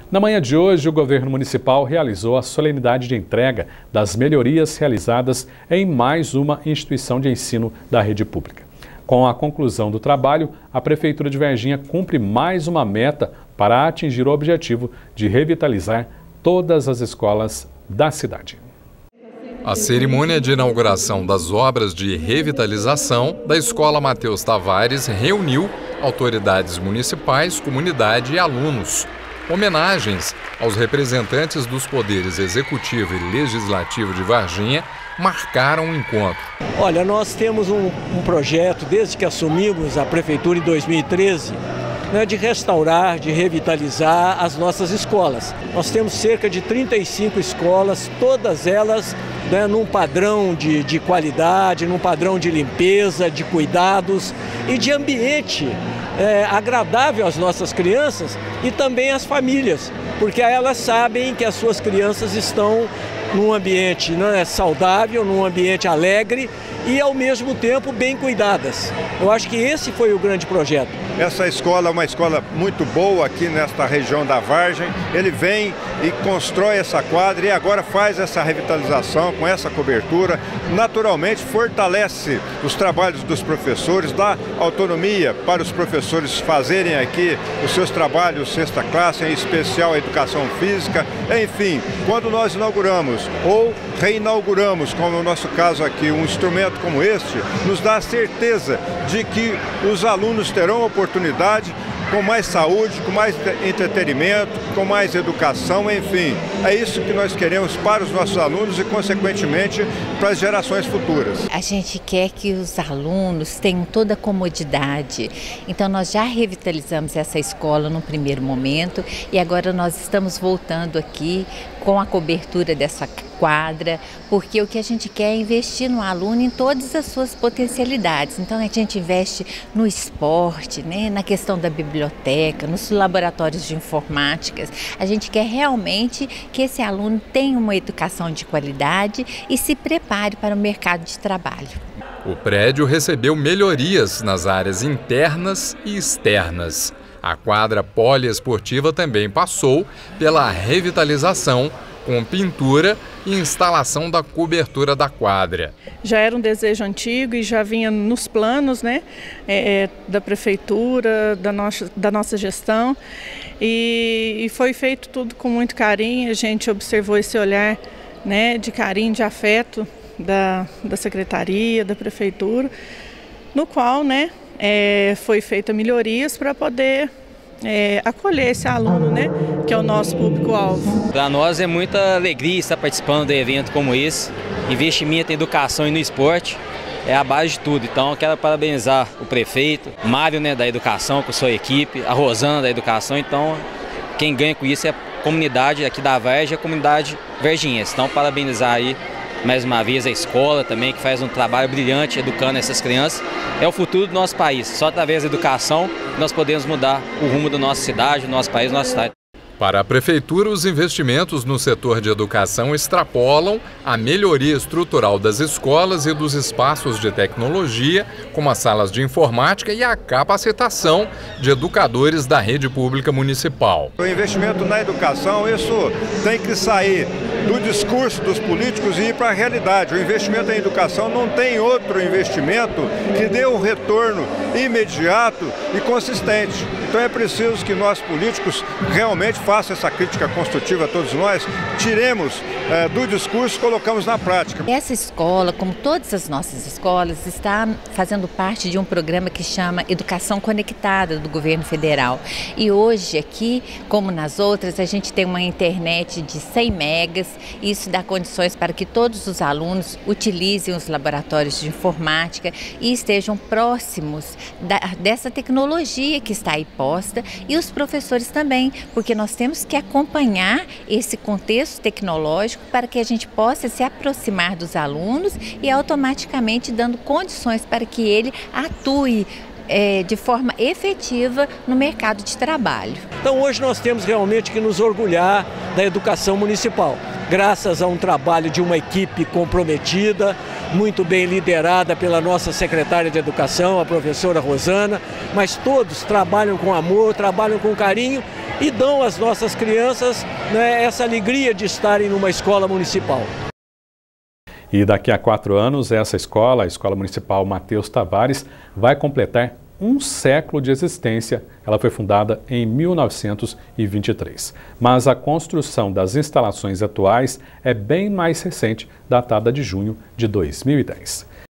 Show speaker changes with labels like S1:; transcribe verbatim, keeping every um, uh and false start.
S1: Na manhã de hoje, o governo municipal realizou a solenidade de entrega das melhorias realizadas em mais uma instituição de ensino da rede pública. Com a conclusão do trabalho, a Prefeitura de Varginha cumpre mais uma meta para atingir o objetivo de revitalizar todas as escolas da cidade.
S2: A cerimônia de inauguração das obras de revitalização da Escola Mateus Tavares reuniu autoridades municipais, comunidade e alunos. Homenagens aos representantes dos poderes executivo e legislativo de Varginha marcaram o encontro.
S3: Olha, nós temos um, um projeto, desde que assumimos a Prefeitura em dois mil e treze, né, de restaurar, de revitalizar as nossas escolas. Nós temos cerca de trinta e cinco escolas, todas elas, né, num padrão de, de qualidade, num padrão de limpeza, de cuidados e de ambiente é, agradável às nossas crianças e também às famílias, porque elas sabem que as suas crianças estão num ambiente, né, saudável, num ambiente alegre e, ao mesmo tempo, bem cuidadas. Eu acho que esse foi o grande projeto.
S4: Essa escola é uma escola muito boa aqui nesta região da Vargem. Ele vem e constrói essa quadra e agora faz essa revitalização com essa cobertura. Naturalmente, fortalece os trabalhos dos professores, dá autonomia para os professores fazerem aqui os seus trabalhos sexta classe, em especial a educação física. Enfim, quando nós inauguramos ou reinauguramos, como é o nosso caso aqui, um instrumento como este, nos dá a certeza de que os alunos terão oportunidade com mais saúde, com mais entretenimento, com mais educação, enfim. É isso que nós queremos para os nossos alunos e, consequentemente, para as gerações futuras.
S5: A gente quer que os alunos tenham toda a comodidade. Então, nós já revitalizamos essa escola no primeiro momento e agora nós estamos voltando aqui com a cobertura dessa quadra, porque o que a gente quer é investir no aluno em todas as suas potencialidades. Então, a gente investe no esporte, né, na questão da biblioteca, nos laboratórios de informática. A gente quer realmente que esse aluno tenha uma educação de qualidade e se prepare para o mercado de trabalho.
S2: O prédio recebeu melhorias nas áreas internas e externas. A quadra poliesportiva também passou pela revitalização com pintura e instalação da cobertura da quadra.
S6: Já era um desejo antigo e já vinha nos planos, né, é, da prefeitura, da nossa, da nossa gestão, e, e foi feito tudo com muito carinho. A gente observou esse olhar, né, de carinho, de afeto da, da secretaria, da prefeitura, no qual, né, é, foi feita melhorias para poder É, acolher esse aluno, né, que é o nosso público-alvo.
S7: Para nós é muita alegria estar participando de um evento como esse. Investimento em educação e no esporte é a base de tudo. Então eu quero parabenizar o prefeito, Mário, né, da educação, com sua equipe, a Rosana da educação. Então quem ganha com isso é a comunidade aqui da Vargem, a comunidade varginhense. Então parabenizar aí mais uma vez a escola também, que faz um trabalho brilhante educando essas crianças. É o futuro do nosso país. Só através da educação nós podemos mudar o rumo da nossa cidade, do nosso país, do nosso estado.
S2: Para a Prefeitura, os investimentos no setor de educação extrapolam a melhoria estrutural das escolas e dos espaços de tecnologia, como as salas de informática e a capacitação de educadores da rede pública municipal.
S4: O investimento na educação, isso tem que sair do discurso dos políticos e ir para a realidade. O investimento em educação não tem outro investimento que dê um retorno imediato e consistente. Então é preciso que nós políticos realmente façam essa crítica construtiva a todos nós, tiremos é, do discurso e colocamos na prática.
S5: Essa escola, como todas as nossas escolas, está fazendo parte de um programa que chama Educação Conectada do Governo Federal. E hoje aqui, como nas outras, a gente tem uma internet de cem megas. Isso dá condições para que todos os alunos utilizem os laboratórios de informática e estejam próximos da, dessa tecnologia que está aí posta, e os professores também, porque nós temos que acompanhar esse contexto tecnológico para que a gente possa se aproximar dos alunos e automaticamente dando condições para que ele atue É, de forma efetiva no mercado de trabalho.
S3: Então hoje nós temos realmente que nos orgulhar da educação municipal, graças a um trabalho de uma equipe comprometida, muito bem liderada pela nossa secretária de Educação, a professora Rosana, mas todos trabalham com amor, trabalham com carinho e dão às nossas crianças, né, essa alegria de estarem numa escola municipal.
S1: E daqui a quatro anos, essa escola, a Escola Municipal Matheus Tavares, vai completar um século de existência. Ela foi fundada em mil novecentos e vinte e três. Mas a construção das instalações atuais é bem mais recente, datada de junho de dois mil e dez.